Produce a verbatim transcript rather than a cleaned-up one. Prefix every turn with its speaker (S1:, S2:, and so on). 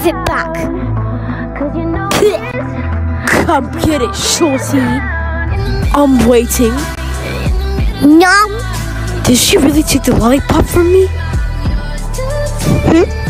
S1: it back.
S2: Come get it, shorty. I'm waiting.
S1: Nom.
S2: Did she really take the lollipop from me?
S1: Hmm?